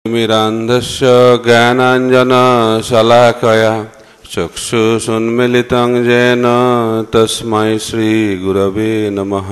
मिरान्धस्य ज्ञानाञ्जनशलाकया चक्षुषुन्मिलितं येन तस्मै श्रीगुरवे नमः।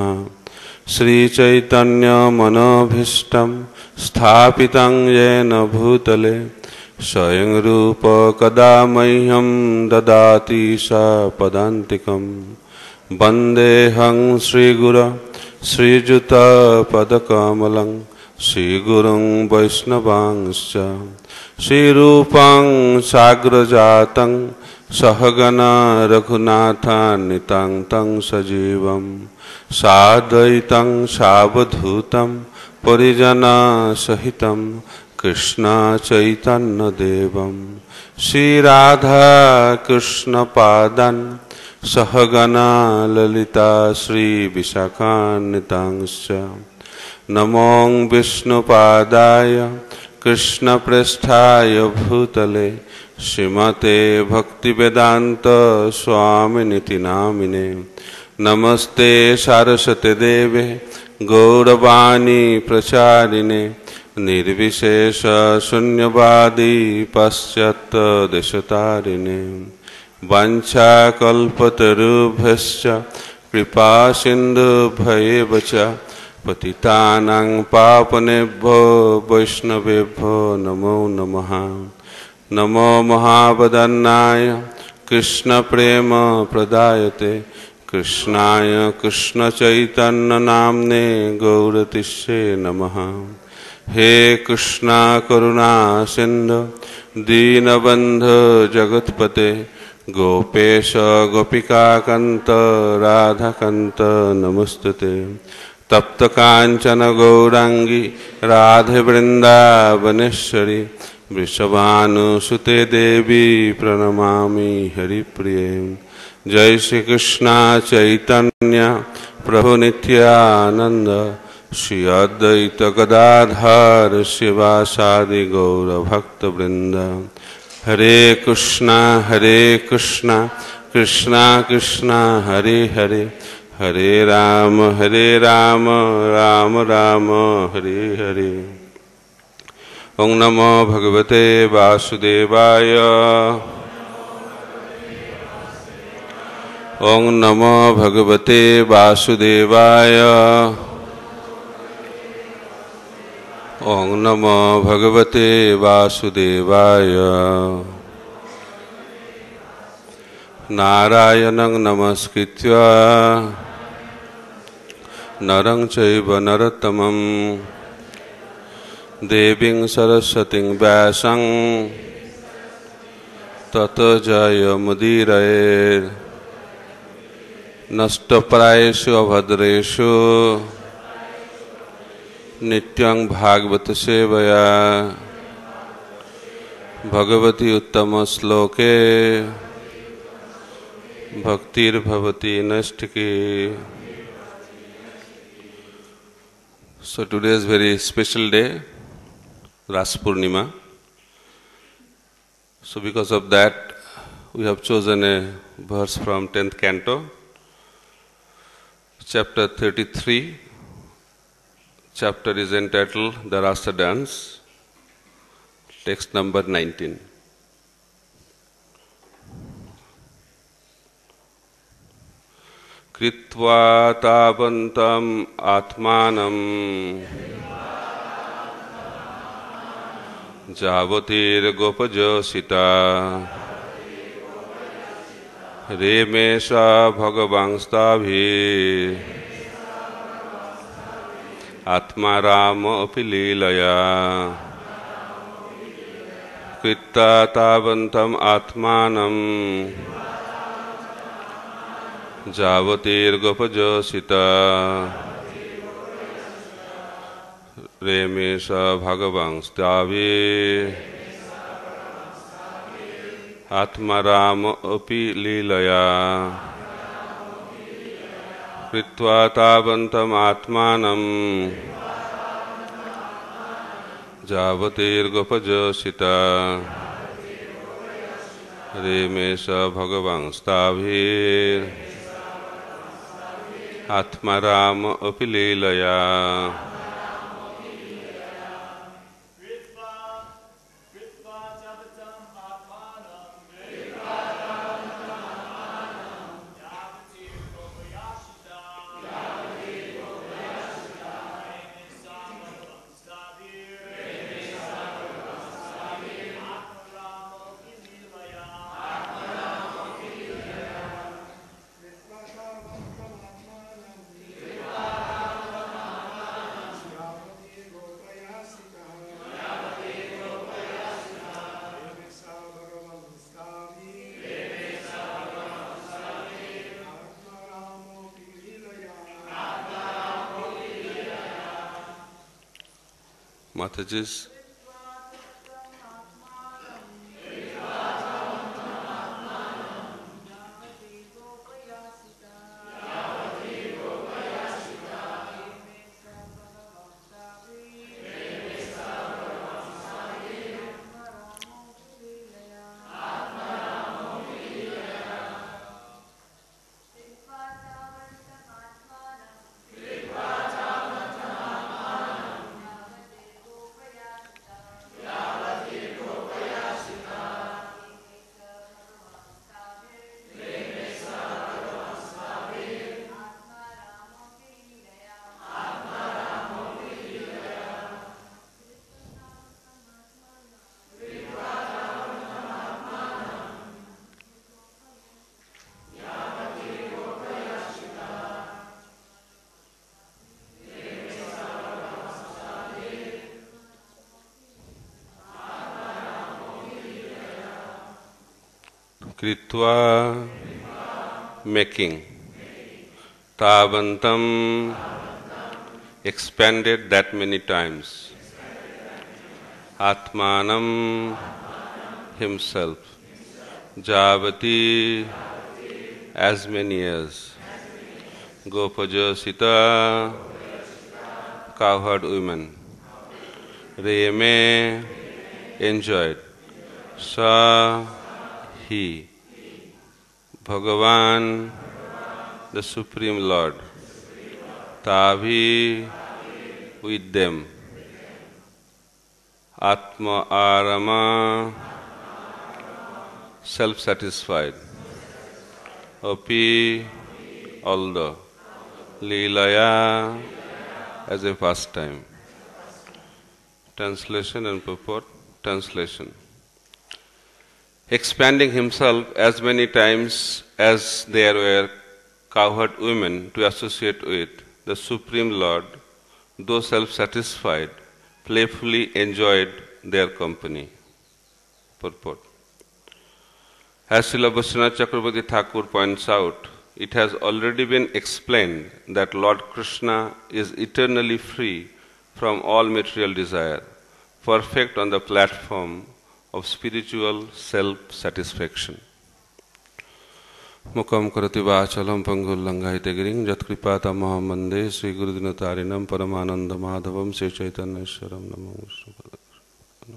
श्रीचैतन्यमनोभीष्टं स्थापितं येन भूतले स्वयं रूप कदा मह्यं ददाति सपदान्तिकं। वन्देऽहं श्रीगुरो श्रीयुतपदकमलं श्रीगुरुं वैष्णवांश्च। श्रीरूपं साग्रजातं सहगना रघुनाथान्वितं तं सजीवं साद्वैतं सावधूतं परिजनसहितं कृष्ण चैतन्यदेवं श्रीराधा कृष्णपादान् सहगना ललिता श्रीविशाखान्वितांश्च। नमो विष्णुपादाय कृष्णप्रेष्ठाय भूतले श्रीमते भक्तिवेदान्त स्वामिनिति नामिने। नमस्ते सारस्वते देवे गौरवाणी प्रचारिणे निर्विशेष शून्यवादी पाश्चात्य देशतारिणे। वाञ्छाकल्पतरुभ्यश्च कृपा सिन्धुभ्येव च पतितानां पावनेभ्यो वैष्णवेभ्यो नमो नमः। नमो महावदन्नाय कृष्णप्रेम प्रदायते कृष्णाय कृष्णचैतन्यनाम्ने गौरतिष्ठे नमः। हे कृष्णा करुणा सिन्धु दीनबन्धु जगत्पते गोपेश गोपिकाकान्त राधाकान्त नमस्तुते। तप्त कांचन गौरांगी राधे वृंदावनेश्वरी वृषभानुसुते देवी प्रणमामि हरिप्रिये। जय श्री कृष्णा चैतन्य प्रभु नित्यानंद श्री अद्वैत गदाधर शिवासादि गौर भक्त वृंद। हरे कृष्णा कृष्णा कृष्णा हरे हरे हरे राम राम राम हरे हरे। ओं नमो भगवते वासुदेवाय ओं नमो भगवते वासुदेवाय ओं नमो भगवते वासुदेवाय। नारायणं नमस्कृत्य नरं चैव नरोत्तमं देवीं सरस्वतीं व्यासं ततो जयमुदीरयेत्। नष्टप्रायेषु अभद्रेषु नित्यं भागवत सेवया भगवती उत्तम श्लोके भक्तिर्भवति नैष्ठिकी। So today is very special day, Rasa Purnima. So because of that, we have chosen a verse from 10th canto, chapter 33. Chapter is entitled The Rasa Dance, text number 19. कृत्वा तावन्तं आत्मानं जावतीर्गोपजोषिता रेमेषा भगवांस्ताभिः आत्मा राम अपि लीलया। कृत्वा तावन्तं आत्मानं जावतीर्गोपजोषिता रेमेश भगवांस्ताभिः आत्मा राम अपि लीलया। कृत्वा तावन्तं आत्मानं जावतीर्गोपजोषिता रेमेश भगवांस्ताभिः आत्मा राम अपि लीलया। Mataji's. Kritva, making. Tavantam, expanded that many times. Atmanam, himself. Javati, as many as. Gopajasita, cowherd women. Reme, enjoyed. Sa, he. Bhagavan, the Supreme Lord. Tavi, with them. Atma Arama, self-satisfied. Api, although. Leelaya, as a pastime. Translation and purport. Translation. Expanding himself as many times as there were cowherd women to associate with, the Supreme Lord, though self-satisfied, playfully enjoyed their company. Purport. As Srila Bhaishnav Chakravarti Thakur points out, it has already been explained that Lord Krishna is eternally free from all material desire, perfect on the platform of spiritual self-satisfaction. Mukam karati vachalam pangul langhaite giring jatkripa tamaham mande Sri Gurudinatarinam Paramananda Madhavam Sri Chaitanyeshwaram Namo Vishnu.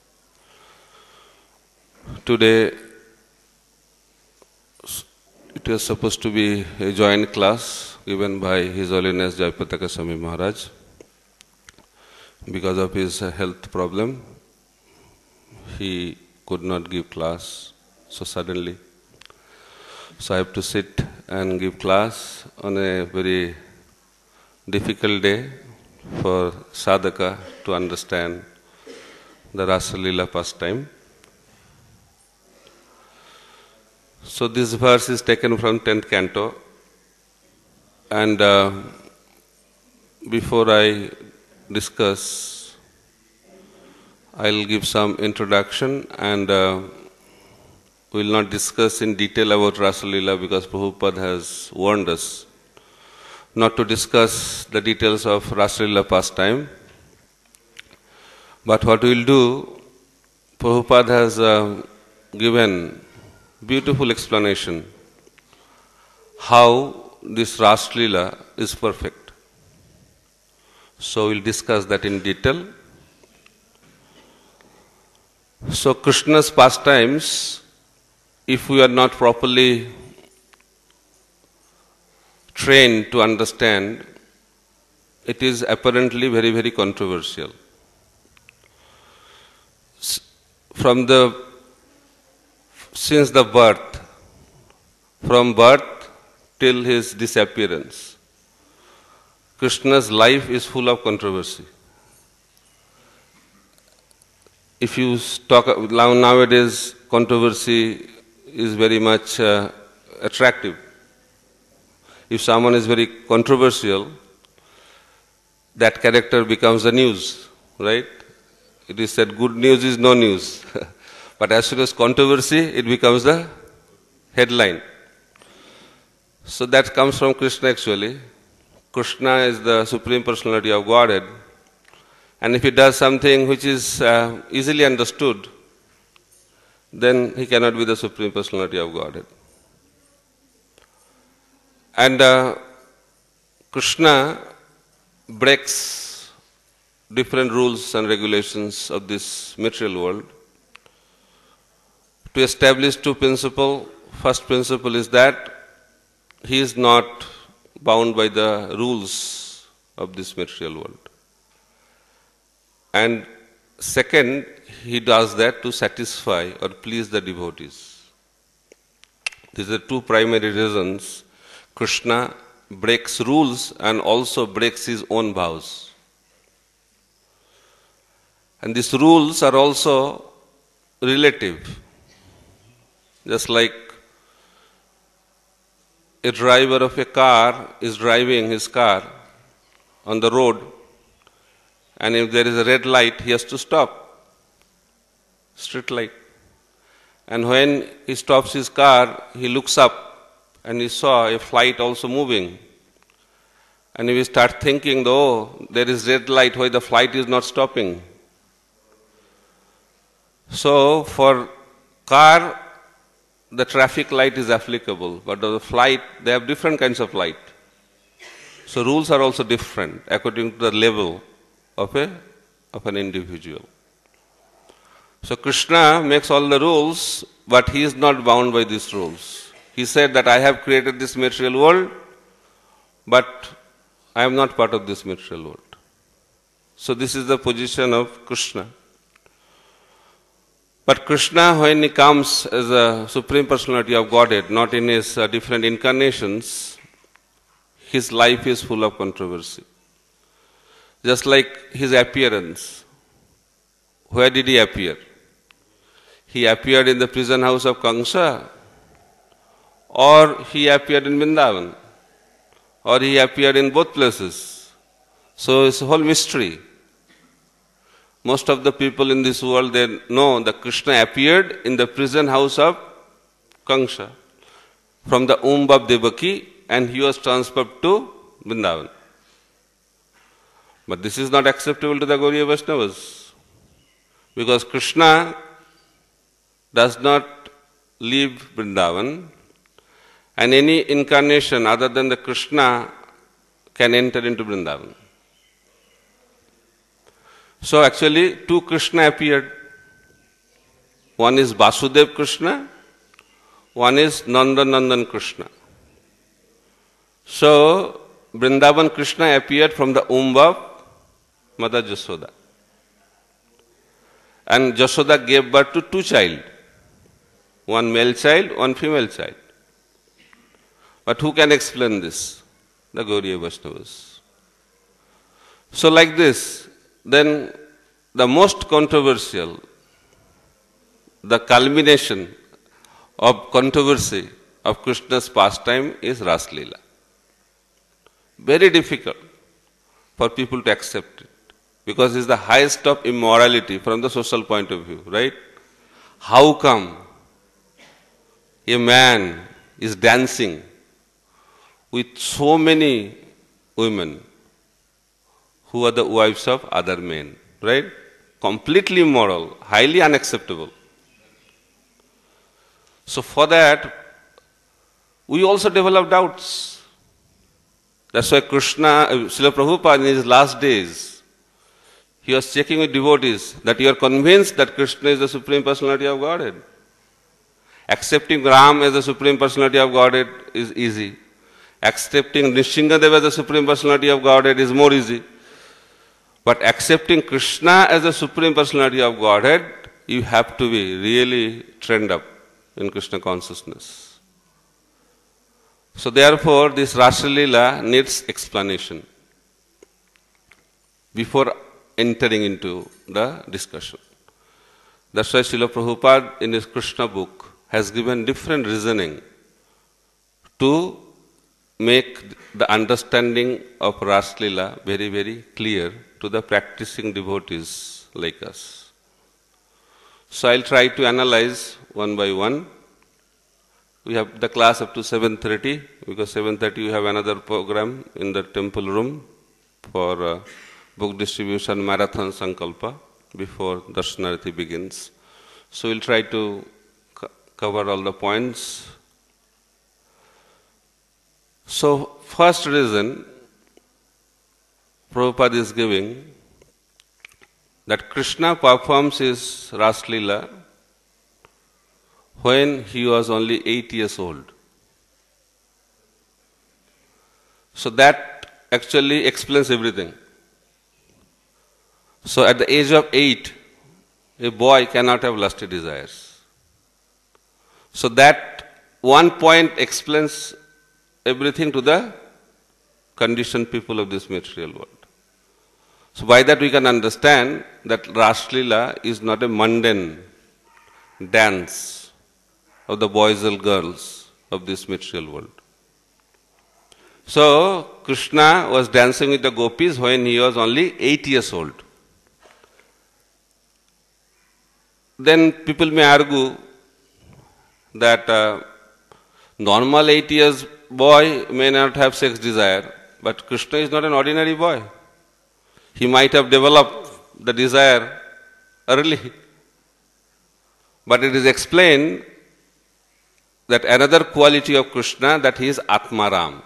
Today, it was supposed to be a joint class given by His Holiness Jayapataka Swami Maharaj. Because of his health problem, he could not give class so suddenly. So I have to sit and give class on a very difficult day for sadhaka to understand the Rasalila pastime. So this verse is taken from 10th canto, and before I discuss, I'll give some introduction, and we will not discuss in detail about Rasalila because Prabhupada has warned us not to discuss the details of Rasalila pastime. But what we will do, Prabhupada has given beautiful explanation how this Rasalila is perfect. So we'll discuss that in detail. So Krishna's pastimes, if we are not properly trained to understand, it is apparently very, very controversial. Since the birth, from birth till his disappearance, Krishna's life is full of controversy. If you talk nowadays, controversy is very much attractive. If someone is very controversial, that character becomes the news, right? It is said good news is no news. But as soon as controversy, it becomes the headline. So that comes from Krishna actually. Krishna is the Supreme Personality of Godhead, And if he does something which is easily understood, then he cannot be the Supreme Personality of Godhead. And Krishna breaks different rules and regulations of this material world to establish two principles. First principle is that he is not bound by the rules of this material world. And second, he does that to satisfy or please the devotees. These are two primary reasons Krishna breaks rules and also breaks his own vows. And these rules are also relative. Just like a driver of a car is driving his car on the road, and if there is a red light, he has to stop. Street light. And when he stops his car, he looks up and he saw a flight also moving. And he will start thinking, oh, there is red light, why the flight is not stopping? So for car, the traffic light is applicable, but the flight, they have different kinds of light. So rules are also different according to the level of an individual. So Krishna makes all the rules, but he is not bound by these rules. He said that I have created this material world, but I am not part of this material world. So this is the position of Krishna. But Krishna, when he comes as a Supreme Personality of Godhead, not in his different incarnations, his life is full of controversy. Just like his appearance. Where did he appear? He appeared in the prison house of Kamsa, or he appeared in Vrindavan, or he appeared in both places. So it's a whole mystery. Most of the people in this world, they know that Krishna appeared in the prison house of Kamsa from the womb of Devaki, and he was transferred to Vrindavan. But this is not acceptable to the Gauriya Vaishnavas, because Krishna does not leave Vrindavan, and any incarnation other than the Krishna can enter into Vrindavan. So actually, two Krishna appeared. One is Vasudev Krishna, one is Nandanandan Krishna. So, Vrindavan Krishna appeared from the womb of Mother Jashoda. And Jashoda gave birth to two children. One male child, one female child. But who can explain this? The Gauriya Vaishnavas. So like this, then the most controversial, the culmination of controversy of Krishna's pastime is Rasalila. Very difficult for people to accept it, because it's the highest of immorality from the social point of view, right? How come a man is dancing with so many women who are the wives of other men, right? Completely immoral, highly unacceptable. So for that, we also develop doubts. That's why Krishna, Srila Prabhupada in his last days, he was checking with devotees that you are convinced that Krishna is the Supreme Personality of Godhead. Accepting Ram as the Supreme Personality of Godhead is easy. Accepting Nishingadeva as the Supreme Personality of Godhead is more easy. But accepting Krishna as the Supreme Personality of Godhead, you have to be really trained up in Krishna consciousness. So therefore, this Rasalila needs explanation before entering into the discussion. That's why Srila Prabhupada in his Krishna book has given different reasoning to make the understanding of Rasalila very, very clear to the practicing devotees like us. So I'll try to analyze one by one. We have the class up to 7:30, because 7:30 we have another program in the temple room for book distribution marathon Sankalpa before Darshanarati begins. So we'll try to cover all the points. So first reason Prabhupada is giving that Krishna performs his Rasalila when he was only 8 years old. So that actually explains everything. So at the age of 8, a boy cannot have lusty desires. So that one point explains everything to the conditioned people of this material world. So by that we can understand that Rasalila is not a mundane dance of the boys and girls of this material world. So Krishna was dancing with the gopis when he was only 8 years old. Then people may argue that normal 8 years boy may not have sex desire, but Krishna is not an ordinary boy. He might have developed the desire early. But it is explained that another quality of Krishna, that he is Atmaram.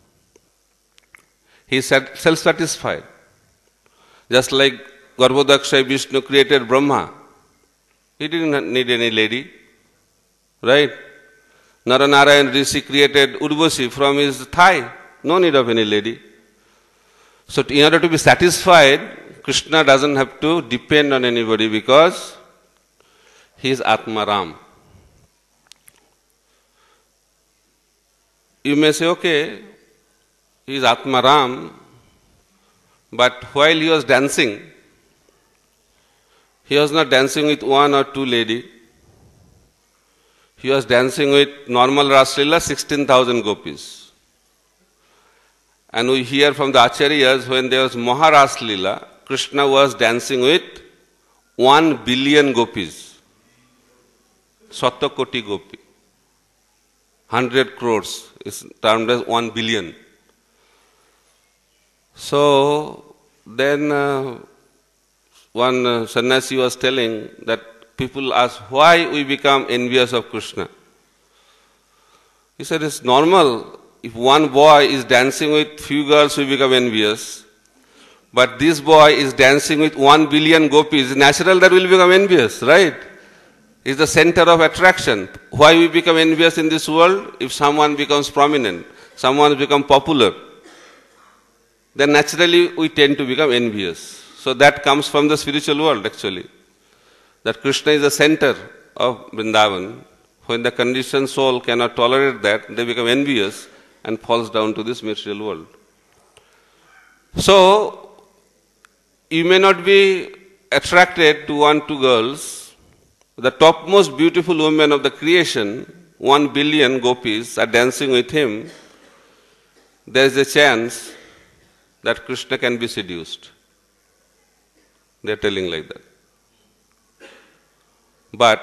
He is self-satisfied. Just like Garbhodakshay Vishnu created Brahma. He didn't need any lady. Right? Naranarayan Rishi created Urvashi from his thigh. No need of any lady. So in order to be satisfied, Krishna doesn't have to depend on anybody because he is Atmaram. You may say, okay, he is Atmaram, but while he was dancing, he was not dancing with one or two lady. He was dancing with normal Rasalila, 16,000 gopis. And we hear from the Acharyas, when there was Maharasalila, Krishna was dancing with 1 billion gopis. Satakoti gopi. 100 crores is termed as 1 billion. So then one sannyasi was telling that people ask why we become envious of Krishna. He said it's normal. If one boy is dancing with few girls, we become envious. But this boy is dancing with 1 billion gopis. It's natural that we'll become envious, right? It's the center of attraction. Why we become envious in this world? If someone becomes prominent, someone becomes popular, then naturally we tend to become envious. So that comes from the spiritual world actually. That Krishna is the center of Vrindavan. When the conditioned soul cannot tolerate that, they become envious and falls down to this material world. So, you may not be attracted to 1, 2 girls. The topmost beautiful women of the creation, 1 billion gopis are dancing with him. There is a chance that Krishna can be seduced. They are telling like that. But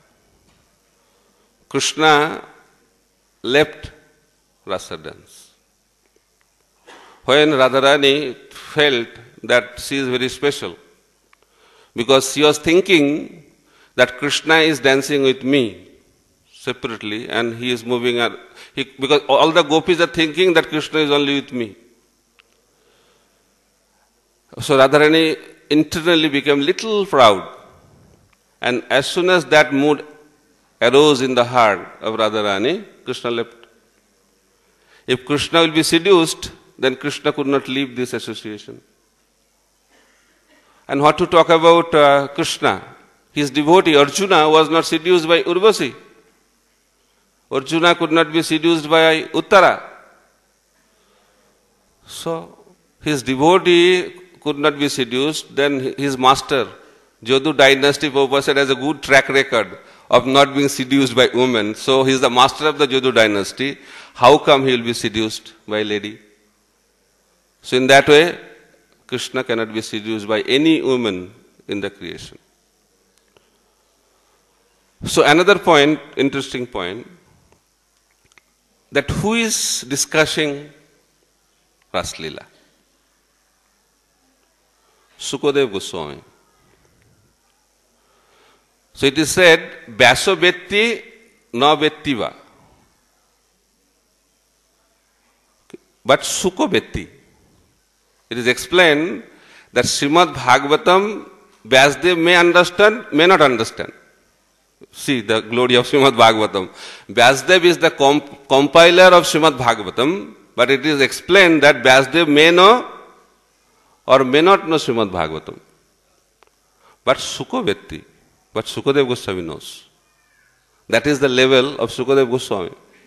Krishna left Rasa dance. When Radharani felt that she is very special, because she was thinking that Krishna is dancing with me separately and he is moving, because all the gopis are thinking that Krishna is only with me. So Radharani internally became little proud, and as soon as that mood arose in the heart of Radharani, Krishna left. If Krishna will be seduced, then Krishna could not leave this association. And what to talk about Krishna? His devotee Arjuna was not seduced by Urvashi. Arjuna could not be seduced by Uttara. So his devotee could not be seduced, then his master, Jadu dynasty, Prabhupada said, has a good track record of not being seduced by women. So he is the master of the Jadu dynasty. How come he will be seduced by a lady? So in that way, Krishna cannot be seduced by any woman in the creation. So another point, interesting point, that who is discussing Rasalila? Sukadeva Goswami. So it is said, Vyaso Vetti na Vettiva. But Sukho Vetti. It is explained that Srimad Bhagavatam, Vyasadeva may understand, may not understand. See the glory of Srimad Bhagavatam. Vyasadeva is the compiler of Srimad Bhagavatam, but it is explained that Vyasadeva may know or may not know Srimad Bhagavatam. But Sukho Vetti. But Sukadeva Goswami knows. That is the level of Sukadeva Goswami.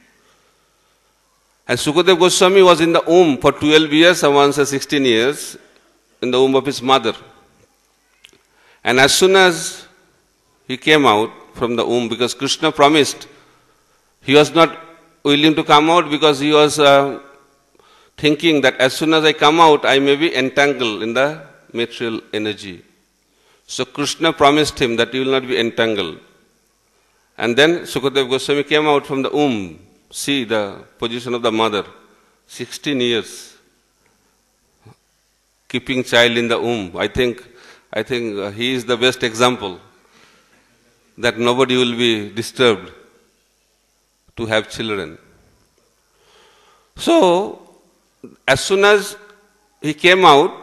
And Sukadeva Goswami was in the womb for 12 years, someone says 16 years, in the womb of his mother. And as soon as he came out from the womb, because Krishna promised, he was not willing to come out because he was thinking that as soon as I come out, I may be entangled in the material energy. So Krishna promised him that he will not be entangled. And then Sukadeva Goswami came out from the womb. See the position of the mother. 16 years. Keeping child in the womb. I think he is the best example that nobody will be disturbed to have children. So, as soon as he came out,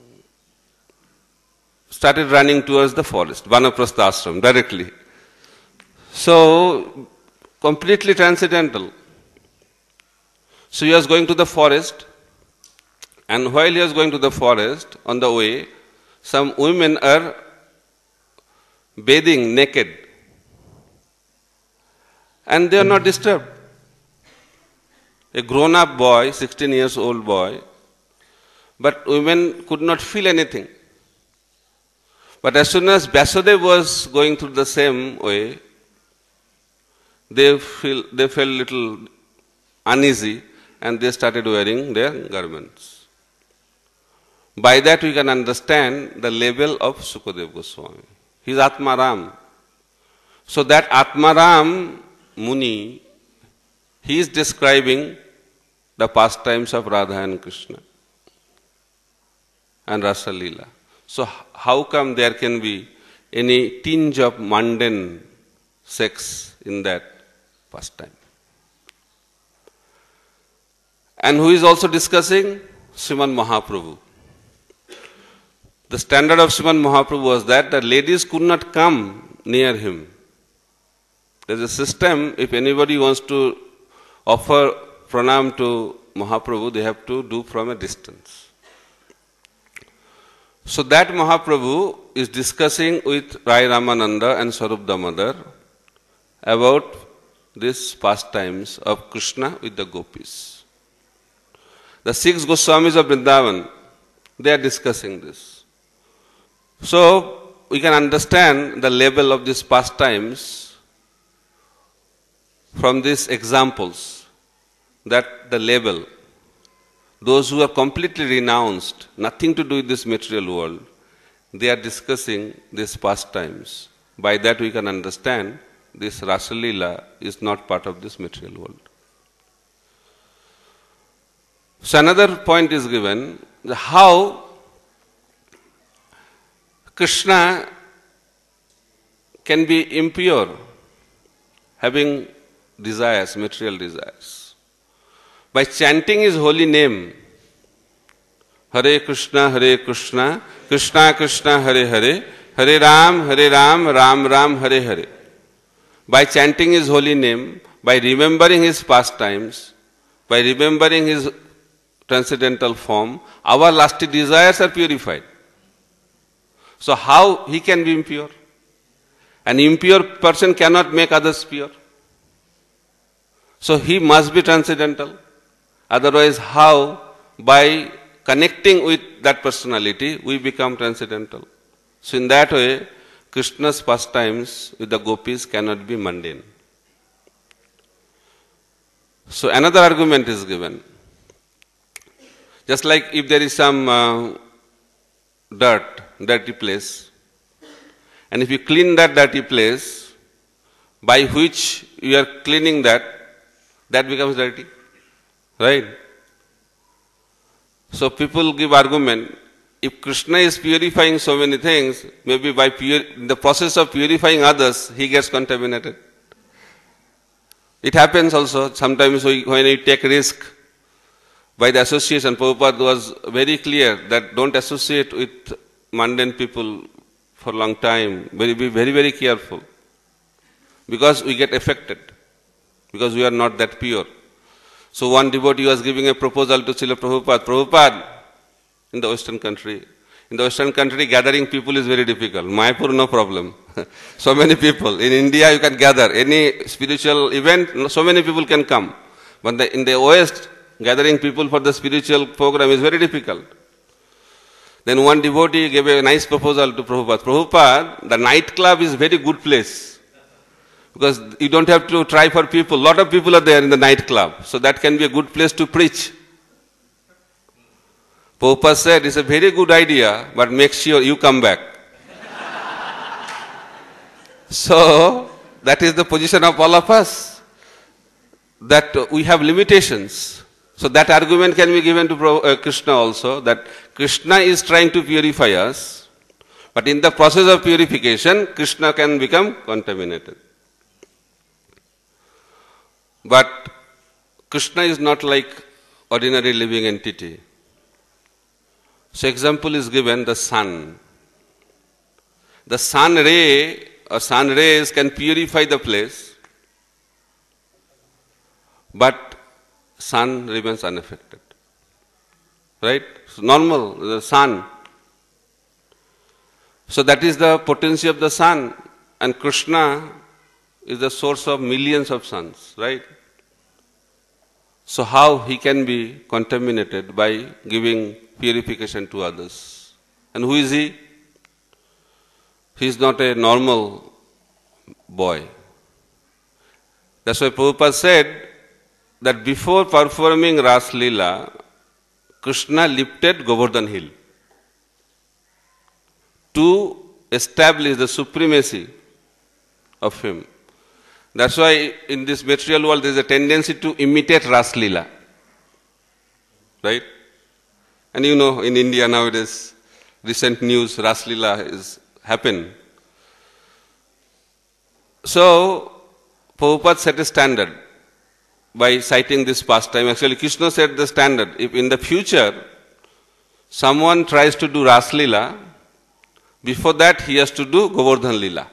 started running towards the forest, Vanaprastha ashram, directly. So, completely transcendental. So he was going to the forest, and while he was going to the forest, on the way, some women are bathing naked. And they are not disturbed. A grown-up boy, 16 years old boy, but women could not feel anything. But as soon as Vyasadeva was going through the same way, they felt little uneasy and they started wearing their garments. By that we can understand the level of Sukadeva Goswami. He is Atmaram. So that Atmaram Muni, he is describing the pastimes of Radha and Krishna and Rasalila. So how come there can be any tinge of mundane sex in that pastime? And who is also discussing? Srimad Mahaprabhu. The standard of Srimad Mahaprabhu was that the ladies could not come near him. There is a system, if anybody wants to offer pranam to Mahaprabhu, they have to do from a distance. So that Mahaprabhu is discussing with Rai Ramananda and Swarup Damodar about these pastimes of Krishna with the gopis. The 6 Goswamis of Vrindavan, they are discussing this. So we can understand the level of these pastimes from these examples, that the level, those who are completely renounced, nothing to do with this material world, they are discussing these pastimes. By that we can understand this Rasalila is not part of this material world. So another point is given, how Krishna can be impure, having desires, material desires. By chanting his holy name, Hare Krishna, Krishna Krishna, Hare Hare, Hare Ram, Ram Ram, Hare Hare. By chanting his holy name, by remembering his pastimes, by remembering his transcendental form, our lusty desires are purified. So how he can be impure? An impure person cannot make others pure. So he must be transcendental. Otherwise, how? By connecting with that personality, we become transcendental. So in that way, Krishna's pastimes with the gopis cannot be mundane. So another argument is given. Just like if there is some dirty place, and if you clean that dirty place, by which you are cleaning that becomes dirty. Right? So people give argument if Krishna is purifying so many things, maybe by in the process of purifying others, he gets contaminated. It happens also, sometimes when you take risk by the association. Prabhupada was very clear that don't associate with mundane people for a long time. Be very, very careful. Because we get affected. Because we are not that pure. So one devotee was giving a proposal to Srila Prabhupada. Prabhupada, in the Western country. In the Western country, gathering people is very difficult. Mayapur, no problem. So many people. In India, you can gather. Any spiritual event, so many people can come. But in the West, gathering people for the spiritual program is very difficult. Then one devotee gave a nice proposal to Prabhupada. Prabhupada, the nightclub is a very good place. Because you don't have to try for people. A lot of people are there in the nightclub. So that can be a good place to preach. Prabhupada said, it's a very good idea, but make sure you come back. So, that is the position of all of us. That we have limitations. So that argument can be given to Krishna also, that Krishna is trying to purify us, but in the process of purification, Krishna can become contaminated. But Krishna is not like ordinary living entity. So example is given, the sun. The sun ray or sun rays can purify the place, but sun remains unaffected. Right? So normal, the sun. So that is the potency of the sun. And Krishna is the source of millions of suns. Right? So how he can be contaminated by giving purification to others? And who is he? He is not a normal boy. That's why Prabhupada said that before performing Rasalila, Krishna lifted Govardhan hill to establish the supremacy of him. That's why in this material world there is a tendency to imitate Rasalila. Right? And you know, in India nowadays, recent news, Rasalila is happened. So, Prabhupada set a standard by citing this pastime. Actually, Krishna set the standard. If in the future, someone tries to do Rasalila, before that he has to do Govardhan Lila.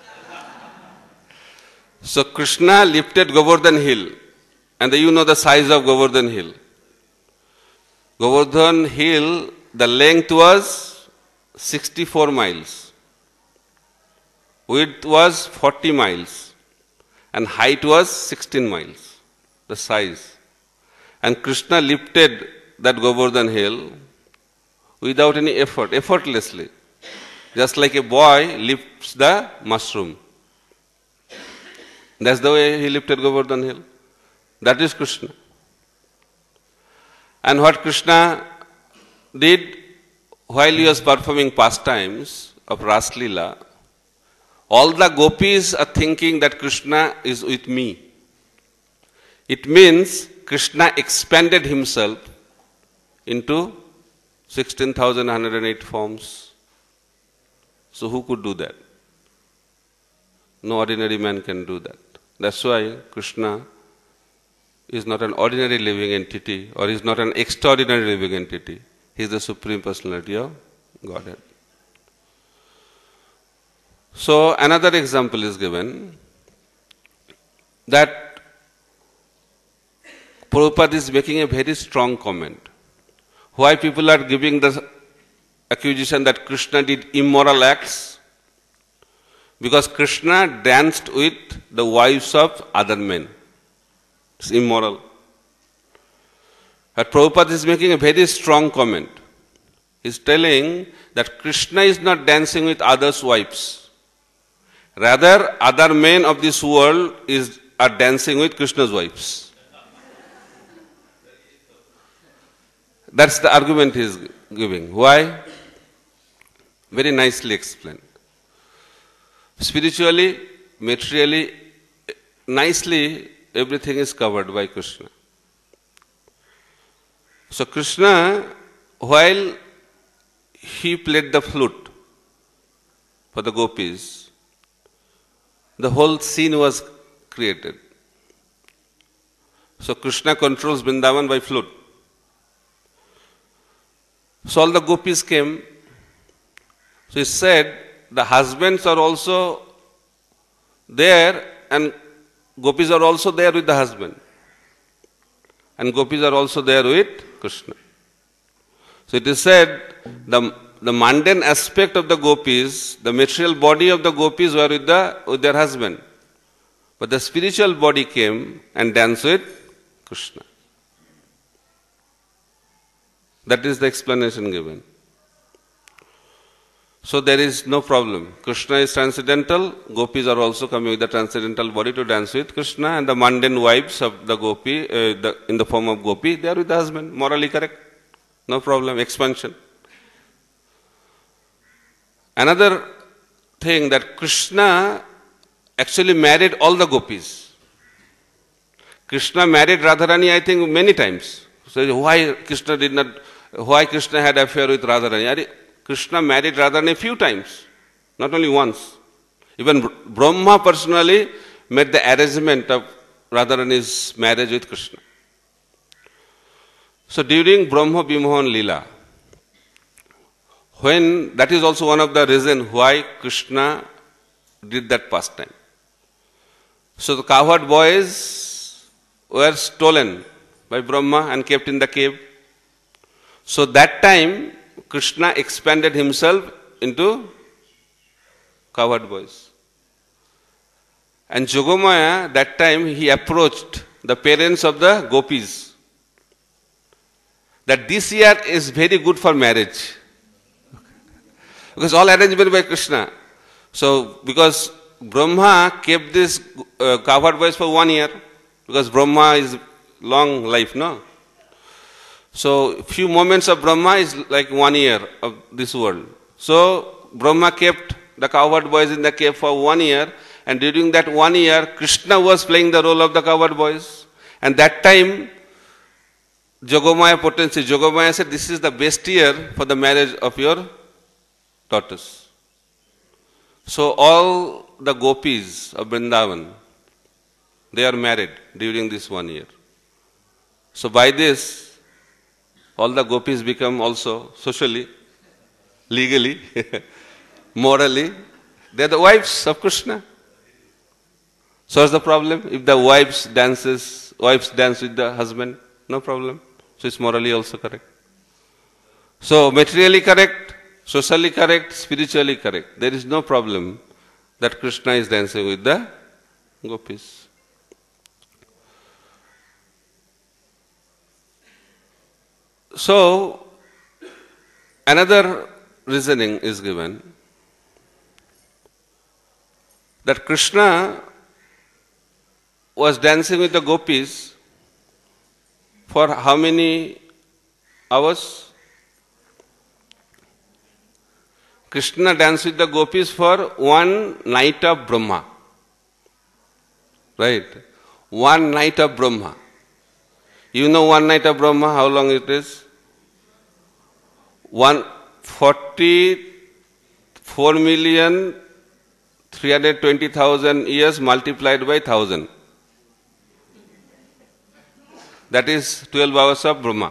So, Krishna lifted Govardhan hill. And you know the size of Govardhan hill. Govardhan hill, the length was 64 miles. Width was 40 miles. And height was 16 miles. The size. And Krishna lifted that Govardhan hill without any effort, effortlessly. Just like a boy lifts the mushroom. That's the way he lifted Govardhan hill. That is Krishna. And what Krishna did while he was performing pastimes of Rasalila, all the gopis are thinking that Krishna is with me. It means Krishna expanded himself into 16,108 forms. So who could do that? No ordinary man can do that. That's why Krishna is not an ordinary living entity or is not an extraordinary living entity. He is the Supreme Personality of Godhead. So another example is given that Prabhupada is making a very strong comment. Why people are giving the accusation that Krishna did immoral acts? Because Krishna danced with the wives of other men. It's immoral. But Prabhupada is making a very strong comment. He's telling that Krishna is not dancing with others' wives. Rather, other men of this world are dancing with Krishna's wives. That's the argument he is giving. Why? Very nicely explained. Spiritually, materially, nicely, everything is covered by Krishna. So Krishna, while he played the flute for the gopis, the whole scene was created. So Krishna controls Vrindavan by flute. So all the gopis came. So he said, the husbands are also there and gopis are also there with the husband. And gopis are also there with Krishna. So it is said, the mundane aspect of the gopis, the material body of the gopis were with their husband. But the spiritual body came and danced with Krishna. That is the explanation given. So there is no problem. Krishna is transcendental, gopis are also coming with the transcendental body to dance with Krishna, and the mundane wives of the gopi, in the form of gopi, they are with the husband, morally correct. No problem, expansion. Another thing that Krishna actually married all the gopis. Krishna married Radharani, I think, many times. So why Krishna had affair with Radharani? Krishna married Radharani a few times, not only once. Even Brahma personally made the arrangement of Radharani's marriage with Krishna. So during Brahma Vimohan Leela, that is also one of the reasons why Krishna did that pastime. So the cowherd boys were stolen by Brahma and kept in the cave. So that time, Krishna expanded himself into cowherd boys. And Jogamaya, that time, he approached the parents of the gopis that this year is very good for marriage. Because all arrangement by Krishna. So, because Brahma kept this cowherd boys for 1 year, because Brahma is long life, no? So, few moments of Brahma is like 1 year of this world. So, Brahma kept the cowherd boys in the cave for 1 year, and during that 1 year, Krishna was playing the role of the cowherd boys. And that time, Jogamaya said, this is the best year for the marriage of your daughters. So, all the gopis of Vrindavan, they are married during this 1 year. So, by this, all the gopis become also socially, legally, morally, they are the wives of Krishna. So what's the problem? If the wives dance with the husband, no problem. So it's morally also correct. So materially correct, socially correct, spiritually correct. There is no problem that Krishna is dancing with the gopis. So, another reasoning is given that Krishna was dancing with the gopis for how many hours? Krishna danced with the gopis for 1 night of Brahma. Right? 1 night of Brahma. You know 1 night of Brahma, how long it is? 44,320,000 years multiplied by 1,000. That is 12 hours of Brahma.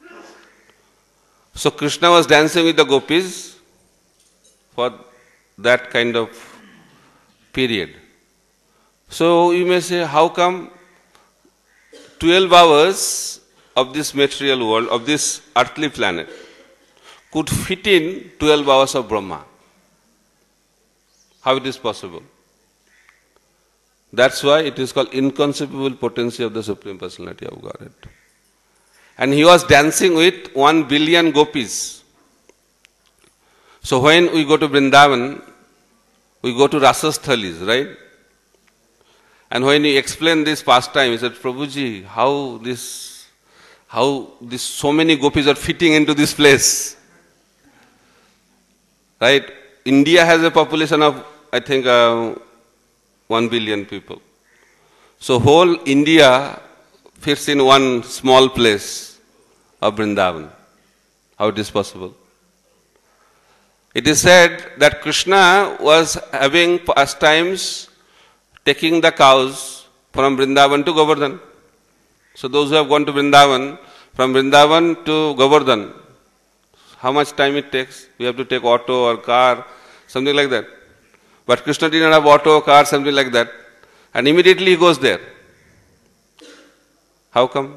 So Krishna was dancing with the gopis for that kind of period. So you may say, how come 12 hours of this material world, of this earthly planet, could fit in 12 hours of Brahma? How it is possible? That's why it is called inconceivable potency of the Supreme Personality of Godhead. And he was dancing with 1 billion gopis. So when we go to Vrindavan, we go to Rasa Sthalis, right? And when he explained this pastime, he said, Prabhuji, how this so many gopis are fitting into this place? Right? India has a population of, I think, 1 billion people. So whole India fits in one small place of Vrindavan. How it is possible? It is said that Krishna was having pastimes taking the cows from Vrindavan to Govardhan. So those who have gone to Vrindavan, from Vrindavan to Govardhan, how much time it takes? We have to take auto or car, something like that. But Krishna did not have auto, car, something like that. And immediately he goes there. How come?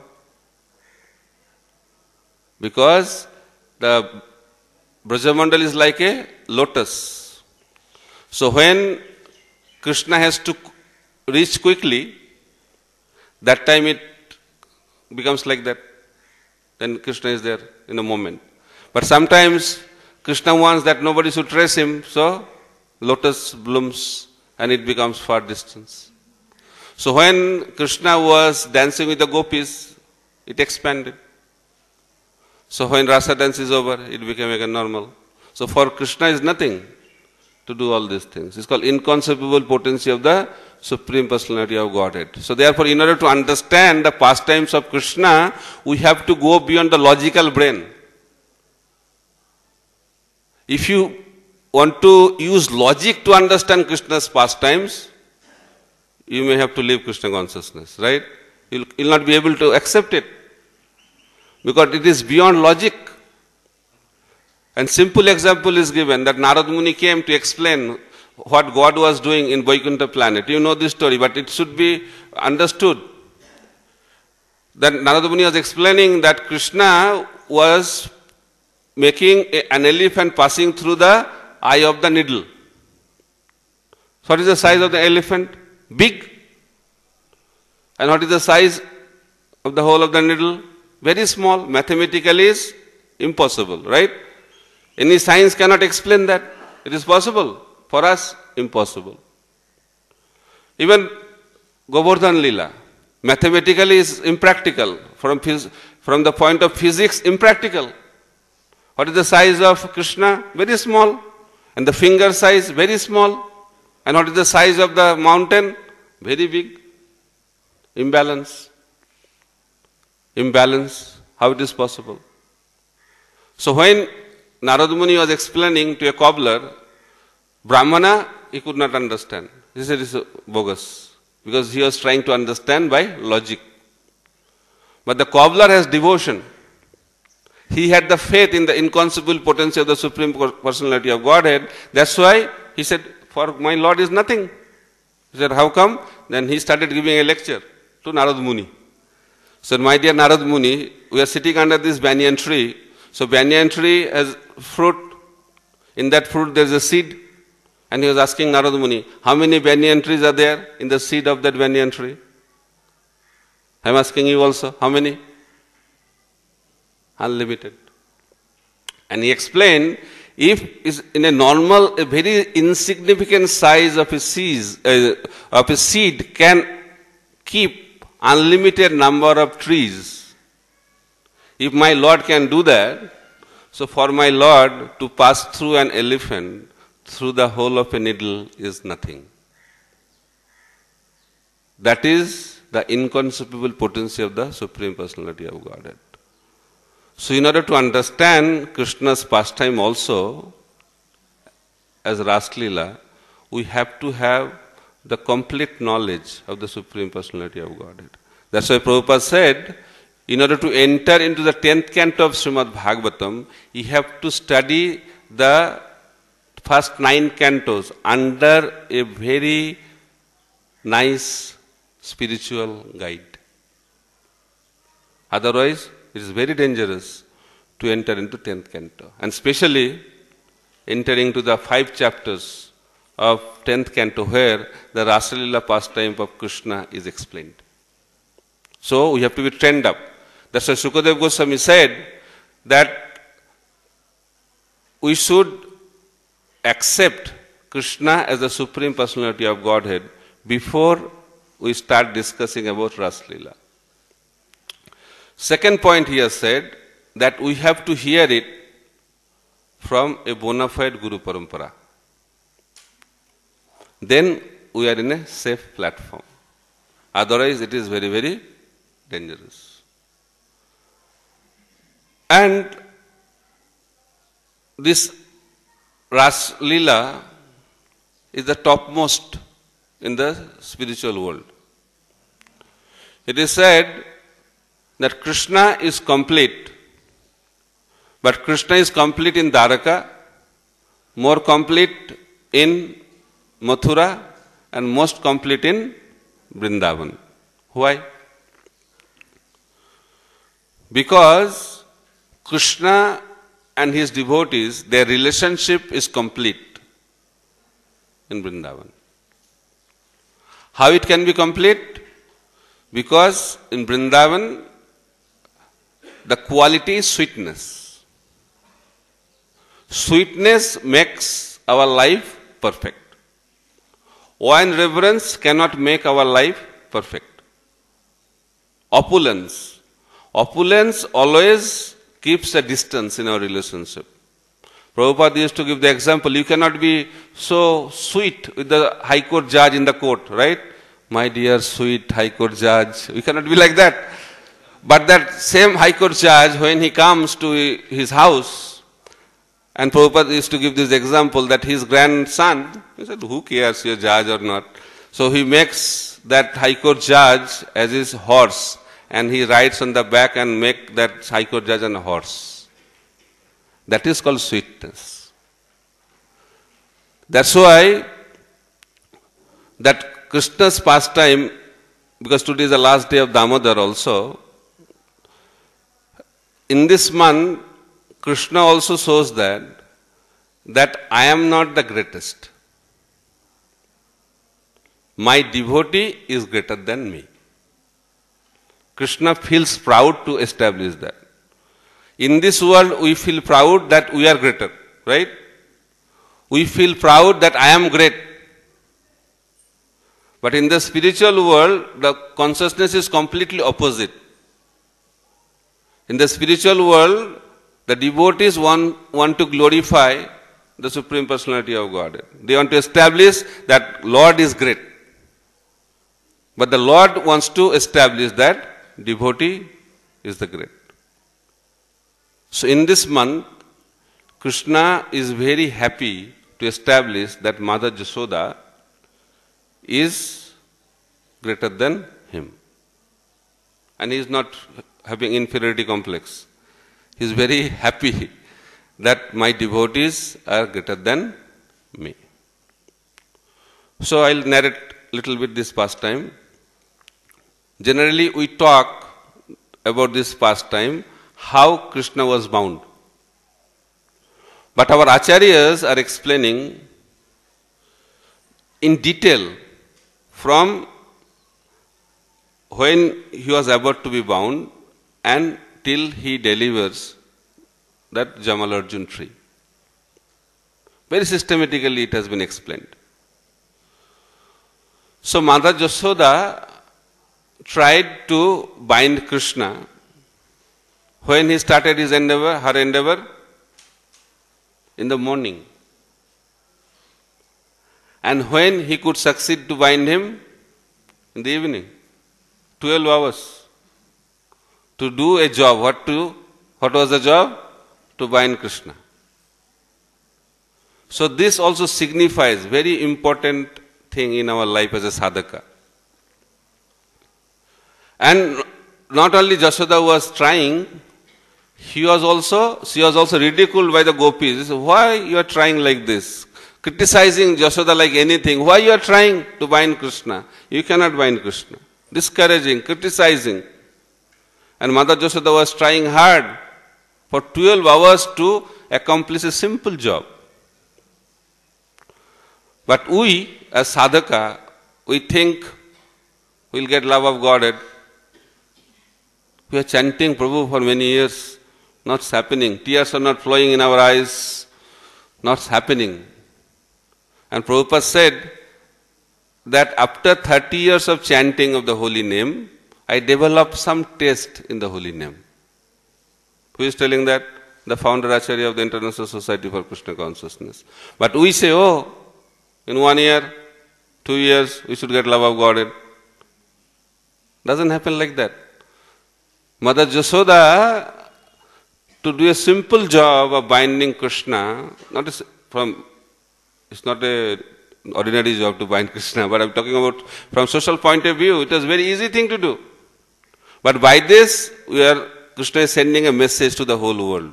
Because the Brajamandal is like a lotus. So when Krishna has to reach quickly, that time it becomes like that. Then Krishna is there in a moment. But sometimes Krishna wants that nobody should trace him, so lotus blooms and it becomes far distance. So when Krishna was dancing with the gopis, it expanded. So when Rasa dance is over, it became again normal. So for Krishna is nothing to do all these things. It's called inconceivable potency of the Supreme Personality of Godhead. So therefore, in order to understand the pastimes of Krishna, we have to go beyond the logical brain. If you want to use logic to understand Krishna's pastimes, you may have to leave Krishna consciousness, right? You'll not be able to accept it because it is beyond logic. And simple example is given that Narad Muni came to explain what God was doing in Vaikuntha planet. You know this story, but it should be understood. That Narad Muni was explaining that Krishna was making an elephant passing through the eye of the needle. So what is the size of the elephant? Big. And what is the size of the hole of the needle? Very small. Mathematically is impossible, right? Any science cannot explain that. It is possible. For us, impossible. Even Govardhan Lila, mathematically is impractical. From the point of physics, impractical. What is the size of Krishna? Very small. And the finger size, very small. And what is the size of the mountain? Very big. Imbalance. Imbalance. How it is possible? So when Narad Muni was explaining to a cobbler, Brahmana, he could not understand. He said it's bogus. Because he was trying to understand by logic. But the cobbler has devotion. He had the faith in the inconceivable potency of the Supreme Personality of Godhead. That's why he said, for my Lord is nothing. He said, how come? Then he started giving a lecture to Narad Muni. So, my dear Narad Muni, we are sitting under this banyan tree. So, banyan tree has fruit. In that fruit there is a seed. And he was asking Narad Muni, how many banyan trees are there in the seed of that banyan tree? I am asking you also, how many? Unlimited. And he explained, if is in a normal, a very insignificant size of a seed can keep unlimited number of trees. If my Lord can do that, so for my Lord to pass through an elephant through the hole of a needle is nothing. That is the inconceivable potency of the Supreme Personality of Godhead. So in order to understand Krishna's pastime also, as Rasalila, we have to have the complete knowledge of the Supreme Personality of Godhead. That's why Prabhupada said, in order to enter into the 10th canto of Srimad Bhagavatam, you have to study the first 9 cantos under a very nice spiritual guide. Otherwise, it is very dangerous to enter into 10th canto. And especially entering to the 5 chapters of 10th canto where the Rasalila pastime of Krishna is explained. So we have to be trained up. That's why Shukadev Goswami said that we should accept Krishna as the Supreme Personality of Godhead before we start discussing about Rasalila. Second point he has said that we have to hear it from a bona fide Guru Parampara. Then we are in a safe platform. Otherwise it is very, very dangerous. And this Rasalila is the topmost in the spiritual world. It is said that Krishna is complete, but Krishna is complete in Dwaraka, more complete in Mathura, and most complete in Vrindavan. Why? Because Krishna and his devotees, their relationship is complete in Vrindavan. How it can be complete? Because in Vrindavan, the quality is sweetness. Sweetness makes our life perfect. Awe and reverence cannot make our life perfect. Opulence. Opulence always keeps a distance in our relationship. Prabhupada used to give the example, you cannot be so sweet with the High Court judge in the court, right? My dear sweet High Court judge. We cannot be like that. But that same High Court judge, when he comes to his house, and Prabhupada used to give this example that his grandson, he said, who cares, you're a judge or not? So he makes that High Court judge as his horse, and he rides on the back and make that High Court judge on a horse. That is called sweetness. That's why that Krishna's pastime, because today is the last day of Damodar also, in this month, Krishna also shows that I am not the greatest. My devotee is greater than me. Krishna feels proud to establish that. In this world, we feel proud that we are greater, right? We feel proud that I am great. But in the spiritual world, the consciousness is completely opposite. In the spiritual world, the devotees want to glorify the Supreme Personality of Godhead. They want to establish that Lord is great. But the Lord wants to establish that devotee is the great. So in this month, Krishna is very happy to establish that Mother Jashoda is greater than him. And he is not having inferiority complex. He is very happy that my devotees are greater than me. So I'll narrate a little bit this pastime. Generally, we talk about this pastime, how Krishna was bound. But our acharyas are explaining in detail from when he was about to be bound and till he delivers that Jamalarjun tree. Very systematically it has been explained. So Mother Jashoda tried to bind Krishna when he started his endeavor, her endeavor, in the morning. And when he could succeed to bind him, in the evening, 12 hours. To do a job, what was the job? To bind Krishna. So this also signifies very important thing in our life as a sadhaka. And not only Jashoda was trying, she was also ridiculed by the gopis. Why you are trying like this? Criticizing Jashoda like anything. Why you are trying to bind Krishna? You cannot bind Krishna. Discouraging, criticizing. And Mother Jashoda was trying hard for 12 hours to accomplish a simple job. But we, as sadhaka, we think we'll get love of Godhead. We are chanting Prabhu for many years, not happening. Tears are not flowing in our eyes, not happening. And Prabhupada said that after 30 years of chanting of the holy name, I developed some taste in the holy name. Who is telling that? The founder Acharya of the International Society for Krishna Consciousness. But we say, oh, in 1 year, 2 years, we should get love of Godhead. Doesn't happen like that. Mother Jashoda, to do a simple job of binding Krishna, it's not a ordinary job to bind Krishna, but I'm talking about from social point of view, it was a very easy thing to do. But by this, Krishna is sending a message to the whole world.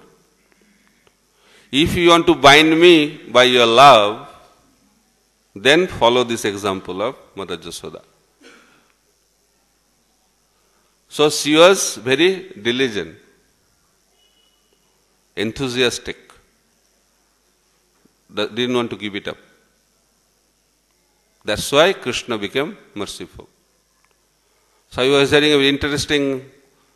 If you want to bind me by your love, then follow this example of Mother Jasoda. So she was very diligent, enthusiastic, didn't want to give it up. That's why Krishna became merciful. So I was hearing a very interesting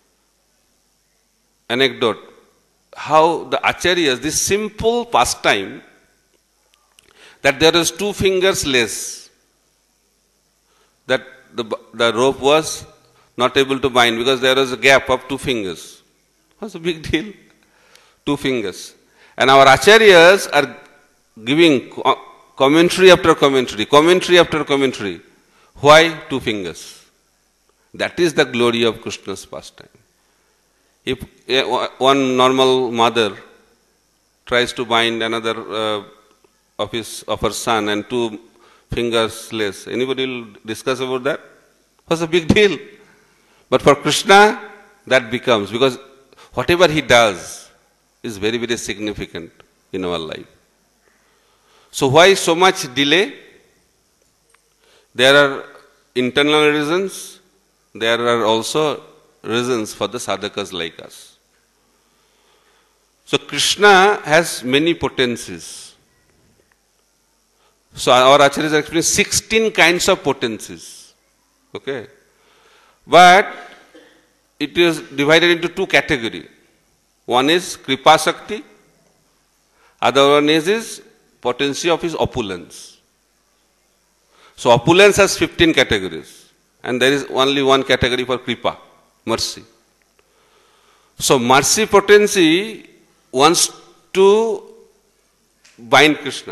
anecdote, how the acharyas, this simple pastime, that there was 2 fingers less, that the rope was not able to bind because there was a gap of 2 fingers. What's a big deal? 2 fingers. And our acharyas are giving commentary after commentary, commentary after commentary. Why 2 fingers? That is the glory of Krishna's pastime. If one normal mother tries to bind another of her son and 2 fingers less, anybody will discuss about that? What's a big deal? But for Krishna, that becomes, because whatever he does is very, very significant in our life. So why so much delay? There are internal reasons. There are also reasons for the sadhakas like us. So Krishna has many potencies. So our acharyas are explaining 16 kinds of potencies. Okay. But it is divided into 2 categories. One is Kripa Shakti, other one is potency of his opulence. So opulence has 15 categories, and there is only one category for Kripa, mercy. So mercy potency wants to bind Krishna,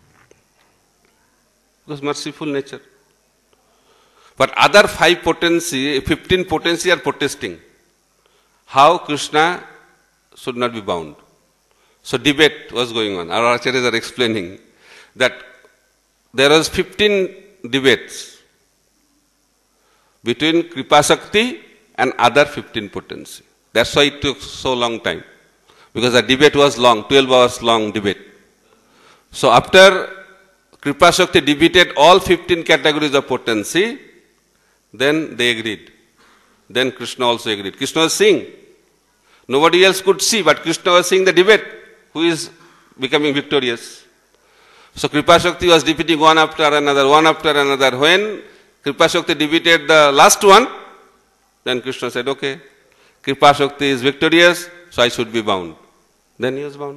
because merciful nature. But other 15 potency are protesting how Krishna should not be bound. So debate was going on. Our acharyas are explaining that there was 15 debates between Kripa Shakti and other 15 potency. That's why it took so long time, because the debate was long, 12 hours long debate. So after Kripa Shakti debated all 15 categories of potency, then they agreed. Then Krishna also agreed. Krishna was seeing. Nobody else could see, but Krishna was seeing the debate. Who is becoming victorious? So Kripa Shakti was defeating one after another, one after another. When Kripa Shakti defeated the last one, then Krishna said, okay, Kripa Shakti is victorious, so I should be bound. Then he was bound.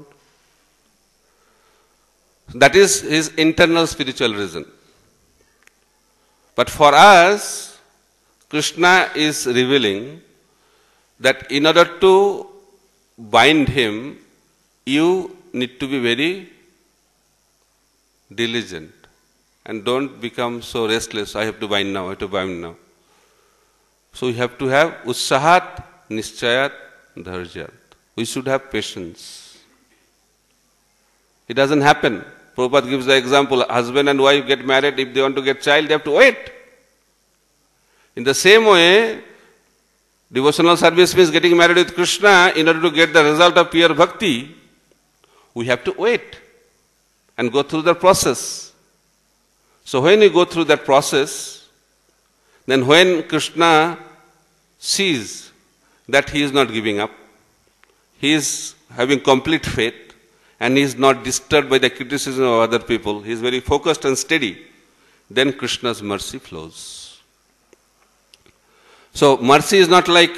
That is his internal spiritual reason. But for us, Krishna is revealing that in order to bind him, you need to be very diligent and don't become so restless. I have to bind now, I have to bind now. So you have to have Utsahat, Nischayat, Dharjat. We should have patience. It doesn't happen. Prabhupada gives the example, husband and wife get married, if they want to get child, they have to wait. In the same way, devotional service means getting married with Krishna. In order to get the result of pure bhakti, we have to wait and go through the process. So when we go through that process, then when Krishna sees that he is not giving up, he is having complete faith, and he is not disturbed by the criticism of other people, he is very focused and steady, then Krishna's mercy flows. So mercy is not like,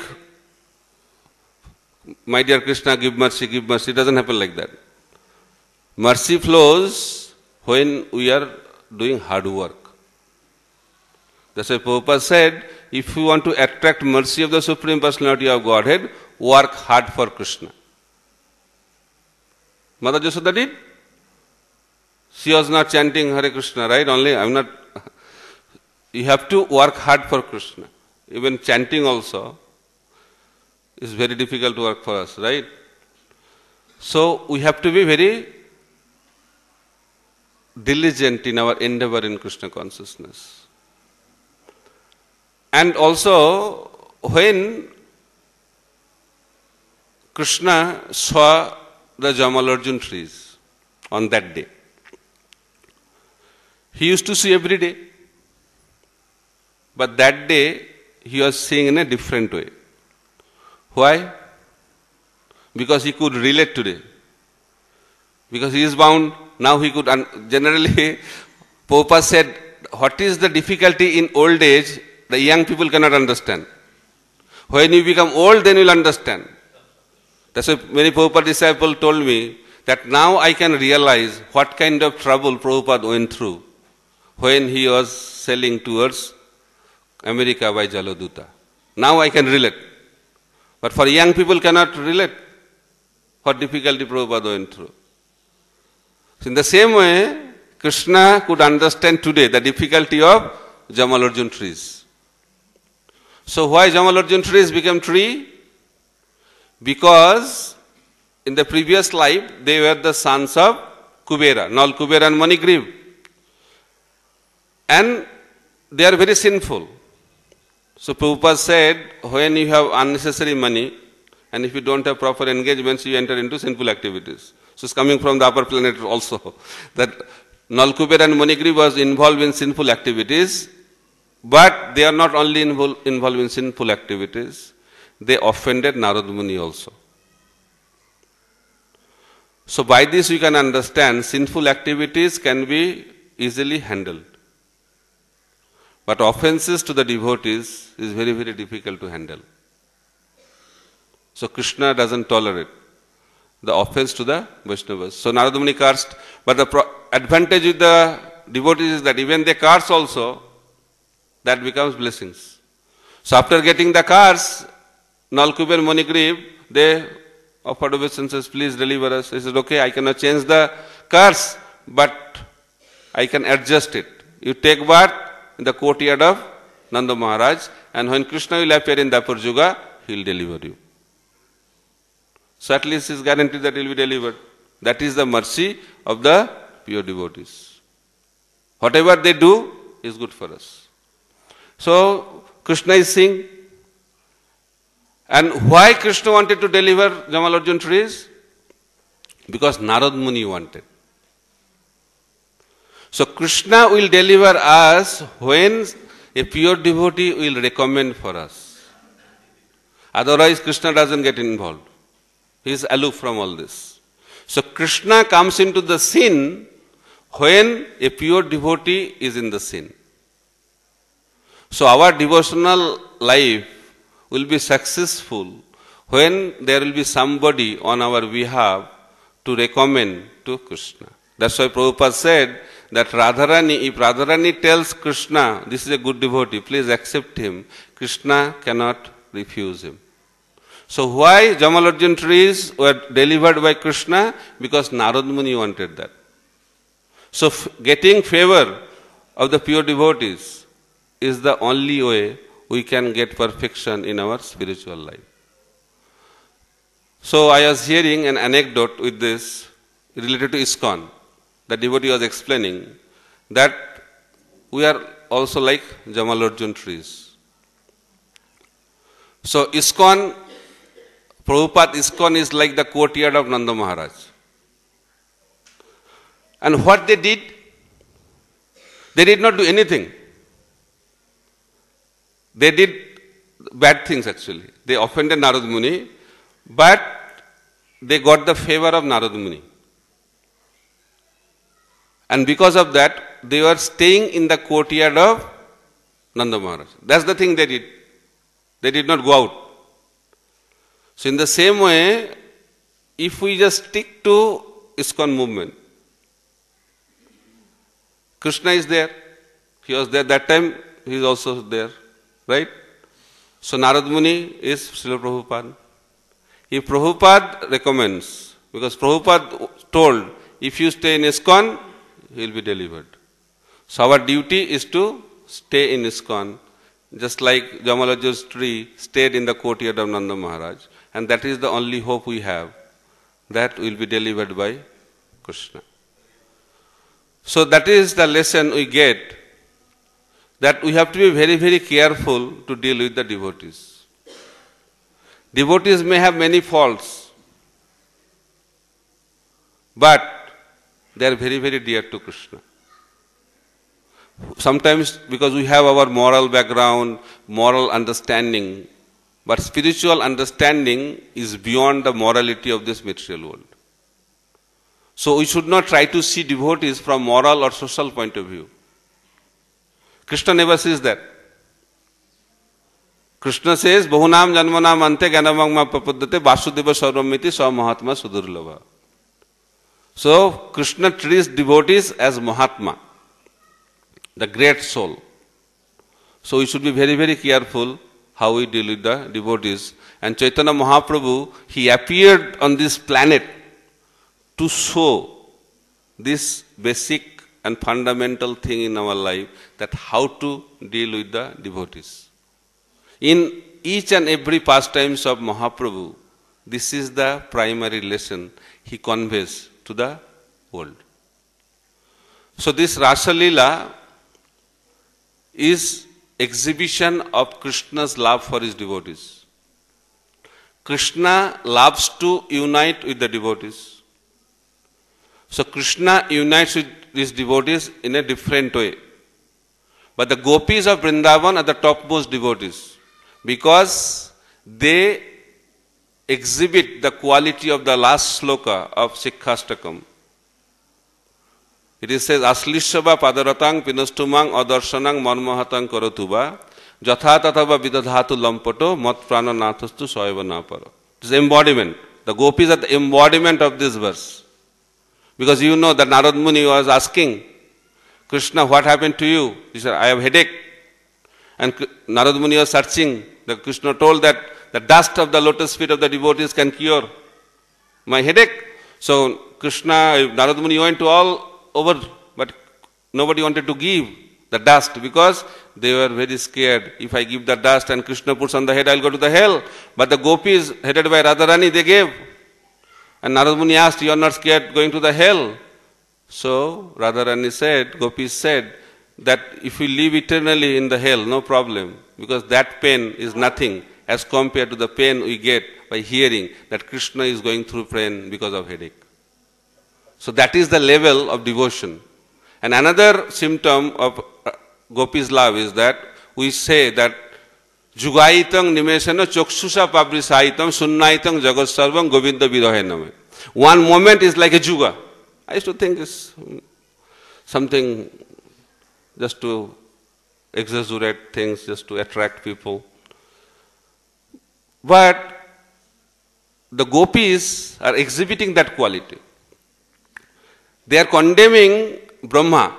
my dear Krishna, give mercy, it doesn't happen like that. Mercy flows when we are doing hard work. That's why Prabhupada said, if you want to attract mercy of the Supreme Personality of Godhead, work hard for Krishna. Mother Jasoda did. She was not chanting Hare Krishna, right? You have to work hard for Krishna. Even chanting also is very difficult work for us, right? So we have to be very diligent in our endeavor in Krishna consciousness. And also, when Krishna saw the Jamalarjun trees on that day, he used to see every day. But that day, he was seeing in a different way. Why? Because he could relate today. Because he is bound, now he could, generally, Prabhupada said, what is the difficulty in old age, the young people cannot understand. When you become old, then you will understand. That's why many Prabhupada disciples told me that now I can realize what kind of trouble Prabhupada went through when he was sailing towards America by Jaladuta. Now I can relate. But for young people cannot relate what difficulty Prabhupada went through. So in the same way, Krishna could understand today the difficulty of Jamalarjun trees. So why Jamalarjun trees became tree? Because in the previous life, they were the sons of Kubera, Nal Kubera and Manigriv. And they are very sinful. So Prabhupada said, when you have unnecessary money, and if you don't have proper engagements, you enter into sinful activities. So it's coming from the upper planet also, that Nal Kubera and Manigriv was involved in sinful activities, but they are not only involved in sinful activities, they offended Narad Muni also. So by this we can understand sinful activities can be easily handled. But offenses to the devotees is very, very difficult to handle. So Krishna doesn't tolerate the offense to the Vaishnavas. So Narada Muni cursed, but the advantage with the devotees is that even they curse also, that becomes blessings. So after getting the curse, Nalkuber Manigriv, they offered obeisances, please deliver us. He said, okay, I cannot change the curse, but I can adjust it. You take birth in the courtyard of Nanda Maharaj, and when Krishna will appear in Dapur Juga, he will deliver you. So at least he is guaranteed that he will be delivered. That is the mercy of the pure devotees. Whatever they do is good for us. So Krishna is saying, and why Krishna wanted to deliver Jamalarjun trees? Because Narad Muni wanted. So Krishna will deliver us when a pure devotee will recommend for us. Otherwise Krishna doesn't get involved. He is aloof from all this. So Krishna comes into the scene when a pure devotee is in the scene. So our devotional life will be successful when there will be somebody on our behalf to recommend to Krishna. That's why Prabhupada said that Radharani, if Radharani tells Krishna, this is a good devotee, please accept him, Krishna cannot refuse him. So why Jamalarjun trees were delivered by Krishna? Because Narad Muni wanted that. So getting favor of the pure devotees is the only way we can get perfection in our spiritual life. So I was hearing an anecdote with this related to ISKCON. The devotee was explaining that we are also like Jamalarjun trees. So ISKCON, Prabhupada ISKCON is like the courtyard of Nanda Maharaj. And what they did not do anything. They did bad things actually. They offended Narad Muni, but they got the favor of Narad Muni. And because of that, they were staying in the courtyard of Nanda Maharaj. That's the thing they did. They did not go out. So in the same way, if we just stick to ISKCON movement, Krishna is there. He was there that time, he is also there. Right? So Narad Muni is Srila Prabhupada. If Prabhupada recommends, because Prabhupada told, if you stay in ISKCON, he will be delivered. So our duty is to stay in ISKCON, just like Jamalarjun's tree stayed in the courtyard of Nanda Maharaj. And that is the only hope we have, that will be delivered by Krishna. So that is the lesson we get, that we have to be very, very careful to deal with the devotees. Devotees may have many faults, but they are very, very dear to Krishna. Sometimes because we have our moral background, moral understanding, but spiritual understanding is beyond the morality of this material world. So we should not try to see devotees from moral or social point of view. Krishna never says that. Krishna says, Bahunam janmanam ante gyanamagma papaddate vasudeva sarvamiti sa mahatma sudurlava. So Krishna treats devotees as Mahatma, the great soul. So we should be very, very careful how we deal with the devotees. And Chaitanya Mahaprabhu, he appeared on this planet to show this basic and fundamental thing in our life, that how to deal with the devotees. In each and every pastimes of Mahaprabhu, this is the primary lesson he conveys to the world. So this Rasalila is exhibition of Krishna's love for his devotees. Krishna loves to unite with the devotees. So Krishna unites with his devotees in a different way. But the gopis of Vrindavan are the topmost devotees, because they exhibit the quality of the last sloka of Sikhastakam. It says, Aslishava padaratang pinustumang adarsanang marmahatang karatuba jatha tathava vidadhatu lampato mat prana nathastu soyava napara. It is embodiment. The gopis are the embodiment of this verse. Because you know that Narad Muni was asking Krishna, what happened to you? He said, I have headache. And Narad Muni was searching. The Krishna told that the dust of the lotus feet of the devotees can cure my headache. So Krishna, Narad Muni went to all over, but nobody wanted to give the dust, because they were very scared. If I give the dust and Krishna puts on the head, I will go to the hell. But the gopis, headed by Radharani, they gave. And Narad Muni asked, you are not scared going to the hell? So Radharani said, gopis said, that if we live eternally in the hell, no problem, because that pain is nothing as compared to the pain we get by hearing that Krishna is going through pain because of headache. So that is the level of devotion. And another symptom of gopis' love is that we say that Jugaitang nimesana choksusa pabrisaitam sunnaitang jagatsarvam govinda virahename. One moment is like a juga. I used to think it's something just to exaggerate things, just to attract people. But the gopis are exhibiting that quality. They are condemning Brahma,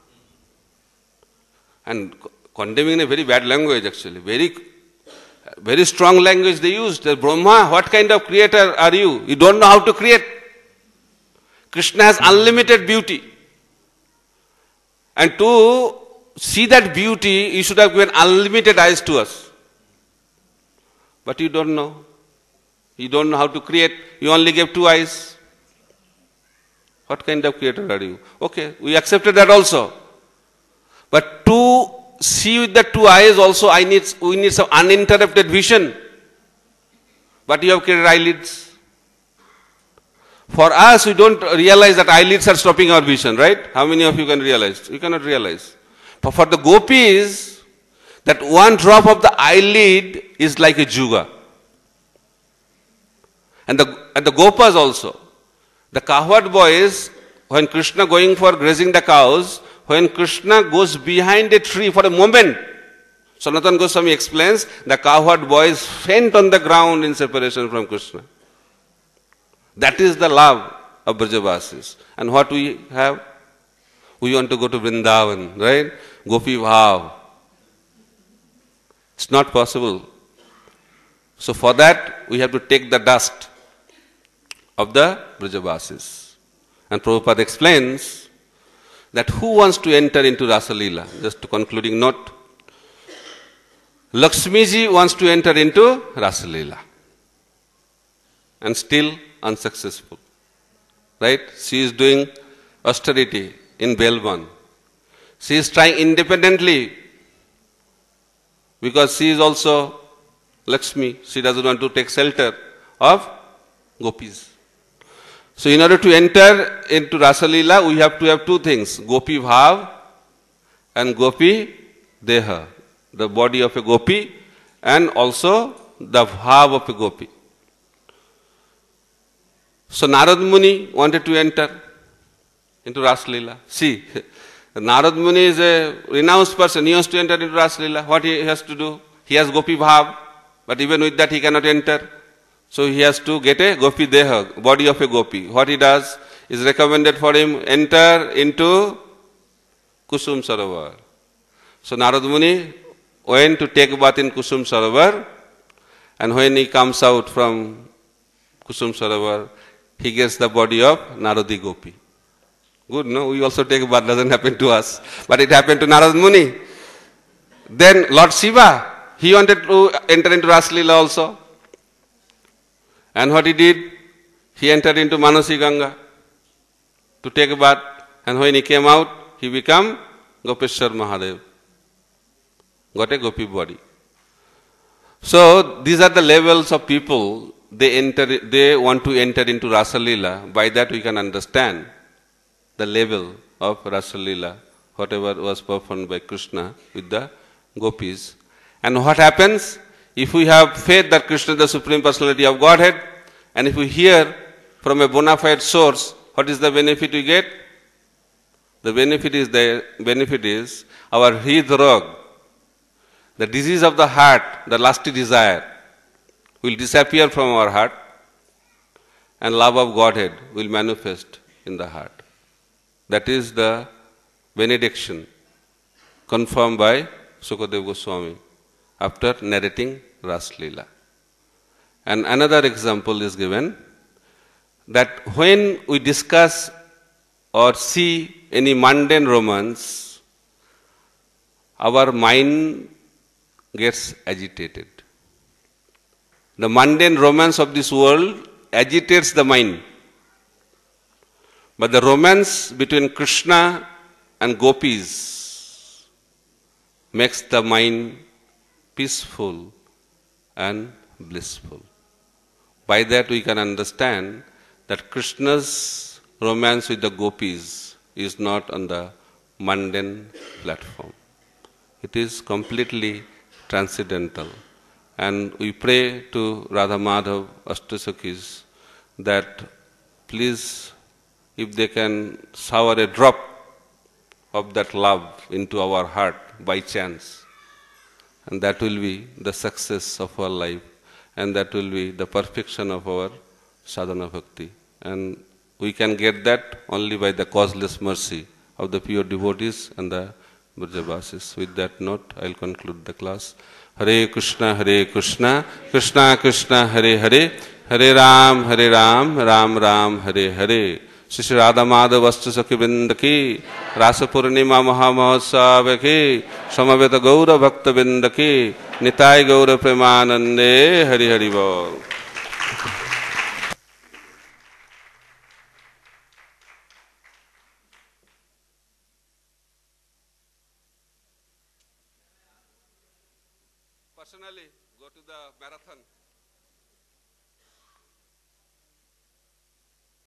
and condemning in a very bad language actually, very strong language they used. Brahma, what kind of creator are you? You don't know how to create. Krishna has unlimited beauty. And to see that beauty, you should have given unlimited eyes to us. But you don't know. You don't know how to create. You only gave 2 eyes. What kind of creator are you? Okay, we accepted that also. But to see with the 2 eyes also, we need some uninterrupted vision. But you have created eyelids. For us, we don't realize that eyelids are stopping our vision, right? How many of you can realize? You cannot realize. But for the gopis, that one drop of the eyelid is like a juga. And the gopas also. The cowherd boys, when Krishna going for grazing the cows, when Krishna goes behind a tree for a moment, Sanatana Goswami explains, the cowherd boys faint on the ground in separation from Krishna. That is the love of Brajavasis. And what we have? We want to go to Vrindavan, right? Gopi Bhav. It's not possible. So for that, we have to take the dust of the Brajavasis. And Prabhupada explains that who wants to enter into Rasalila? Just to concluding note, Lakshmiji wants to enter into Rasalila and still unsuccessful. Right? She is doing austerity in Belban. She is trying independently because she is also Lakshmi. She doesn't want to take shelter of gopis. So in order to enter into Rasalila, we have to have two things, Gopi Bhav and Gopi Deha, the body of a gopi and also the bhav of a gopi. So Narad Muni wanted to enter into Rasalila. See, Narad Muni is a renounced person. He wants to enter into Rasalila. What he has to do? He has Gopi Bhav, but even with that he cannot enter. So he has to get a Gopi Deha, body of a gopi. What he does is recommended for him, enter into Kusum Sarovar. So Narad Muni went to take bath in Kusum Sarovar, and when he comes out from Kusum Sarovar, he gets the body of Naradi Gopi. Good, no? We also take bath, doesn't happen to us. But it happened to Narad Muni. Then Lord Shiva, he wanted to enter into Rasalila also. And what he did? He entered into Manasi Ganga to take a bath. And when he came out, he became Gopeshwar Mahadev. Got a gopi body. So these are the levels of people, they want to enter into Rasalila. By that we can understand the level of Rasalila, whatever was performed by Krishna with the gopis. And what happens? If we have faith that Krishna is the Supreme Personality of Godhead, and if we hear from a bona fide source, what is the benefit we get? The benefit is our Hrid Rog, the disease of the heart, the lusty desire, will disappear from our heart, and love of Godhead will manifest in the heart. That is the benediction confirmed by Sukadeva Goswami after narrating Rasalila. And another example is given that when we discuss or see any mundane romance, our mind gets agitated. The mundane romance of this world agitates the mind. But the romance between Krishna and gopis makes the mind peaceful and blissful. By that we can understand that Krishna's romance with the gopis is not on the mundane platform. It is completely transcendental. And we pray to Radha Madhav Ashtasakis that please, if they can shower a drop of that love into our heart by chance, and that will be the success of our life, and that will be the perfection of our sadhana bhakti. And we can get that only by the causeless mercy of the pure devotees and the Brajavasis. With that note, I will conclude the class. Hare Krishna, Krishna Krishna, Hare Hare, Hare Ram, Ram Ram, Hare Hare. Shri Radha Madhav Vastu Sakhi Vrinda ki, Rasa Purnima Mahamahotsav ki, Samaveta Gaura Bhakta Vrinda ki, Nitai Gaura Premanande, Hari Hari Bol. Personally, go to the marathon.